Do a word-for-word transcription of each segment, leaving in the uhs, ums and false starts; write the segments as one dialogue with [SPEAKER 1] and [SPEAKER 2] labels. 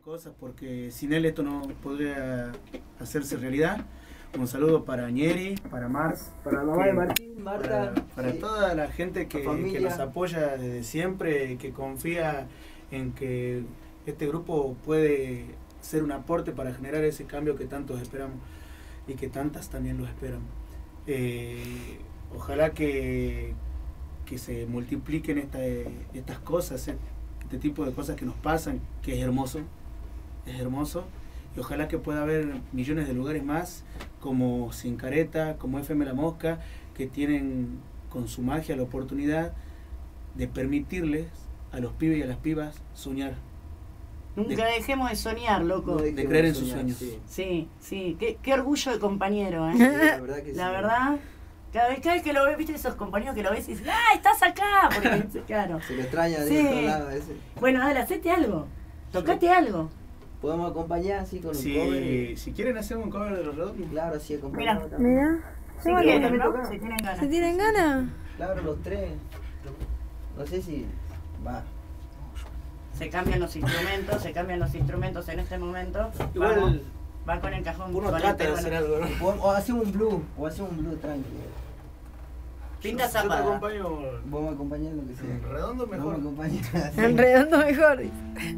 [SPEAKER 1] cosas porque sin él esto no podría hacerse realidad. Un saludo para Ñeri, para Mars,
[SPEAKER 2] para la mamá de Martín, Marta,
[SPEAKER 1] para, para
[SPEAKER 2] sí,
[SPEAKER 1] toda la gente que, que nos apoya desde siempre y que confía en que este grupo puede ser un aporte para generar ese cambio que tantos esperamos y que tantas también lo esperan. Eh, ojalá que, que se multipliquen esta, estas cosas, este tipo de cosas que nos pasan, que es hermoso, es hermoso. Y ojalá que pueda haber millones de lugares más, como Sin Careta, como F M La Mosca, que tienen con su magia la oportunidad de permitirles a los pibes y a las pibas soñar.
[SPEAKER 3] Nunca de, dejemos de soñar, loco.
[SPEAKER 1] De, de creer en sus sueños.
[SPEAKER 3] Sí, sí. sí. Qué, qué orgullo de compañero, ¿eh?
[SPEAKER 2] Sí, la verdad que
[SPEAKER 3] la
[SPEAKER 2] sí.
[SPEAKER 3] verdad, cada vez, cada vez que lo ves, viste esos compañeros que lo ves y dices, ¡ah, estás acá! Porque, claro.
[SPEAKER 2] Se lo extraña de
[SPEAKER 3] sí.
[SPEAKER 2] otro lado ese.
[SPEAKER 3] Bueno, dale, hacete algo. Tocate sí. algo.
[SPEAKER 2] Podemos acompañar así con
[SPEAKER 1] sí,
[SPEAKER 2] un cover.
[SPEAKER 1] Si quieren hacer un cover de Los Redondos.
[SPEAKER 2] Claro, sí, acompañamos.
[SPEAKER 4] Mira, mira.
[SPEAKER 3] Si quieren, ¿no? Si tienen ganas.
[SPEAKER 4] ¿Se tienen ganas?
[SPEAKER 2] Claro, los tres. No sé si va.
[SPEAKER 3] Se cambian los instrumentos, se cambian los instrumentos en este momento.
[SPEAKER 1] Igual
[SPEAKER 3] Vamos, va con el cajón.
[SPEAKER 1] Uno trata de hacer algo, ¿no?
[SPEAKER 2] O, o hacemos un blue, o hacemos un blue tranquilo.
[SPEAKER 3] Pinta
[SPEAKER 1] yo, yo te
[SPEAKER 3] zapada.
[SPEAKER 1] acompaño.
[SPEAKER 2] Vos me acompañás en lo que sea.
[SPEAKER 1] En redondo mejor.
[SPEAKER 2] Vos me acompañás.
[SPEAKER 4] En redondo mejor, dice.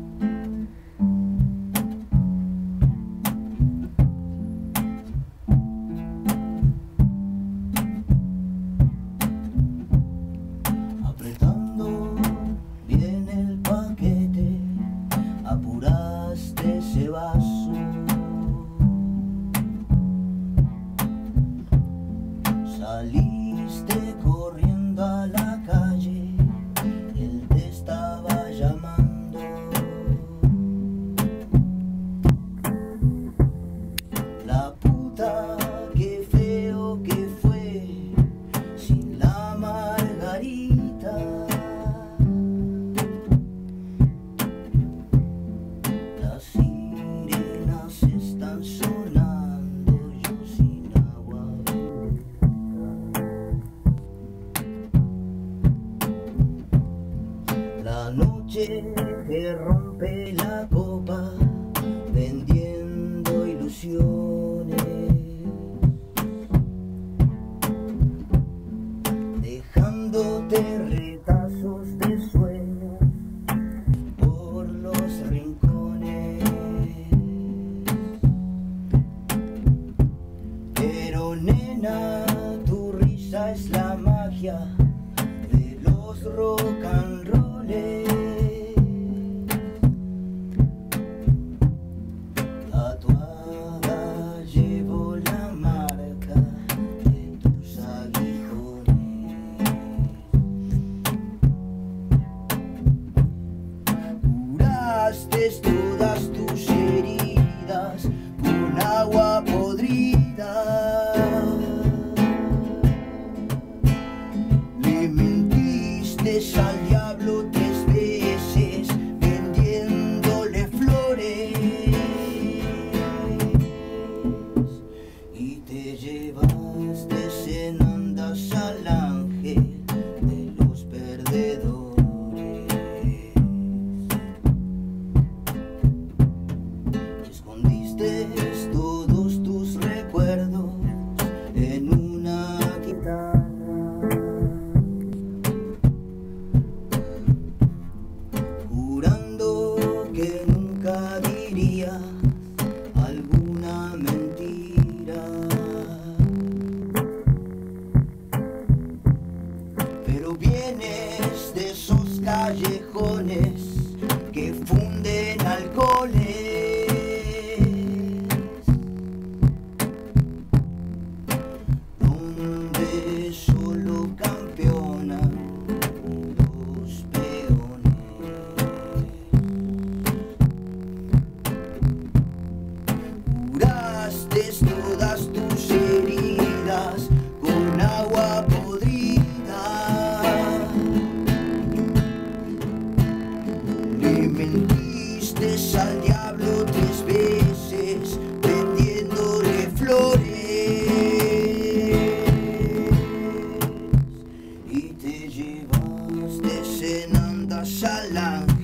[SPEAKER 5] Saliste corriendo a la calle, él te estaba llamando. La puta, qué feo que fue sin la margarita. Las sirenas están sonando, yo sin agua. La noche que rompe la copa, vendiendo ilusiones, dejándote retazos de sueños por los rincones. Pero nena, tu risa es la magia de los rock and roll. Tatuada llevo la marca de tus aguijones. Curaste todas tus heridas con agua podrida. Le mentiste al diablo tres veces vendiéndole flores y te llevaste cenandas al ángel de los perdedores. Escondiste todos tus recuerdos en una guitarra. Que nunca dirías alguna mentira, pero vienes de esos callejones que funden alcoholes, donde solo campeonan los peones. Curaste todas tus heridas con agua podrida. Le mentiste al diablo tres veces vendiéndole flores y te llevaste cenandas al ángel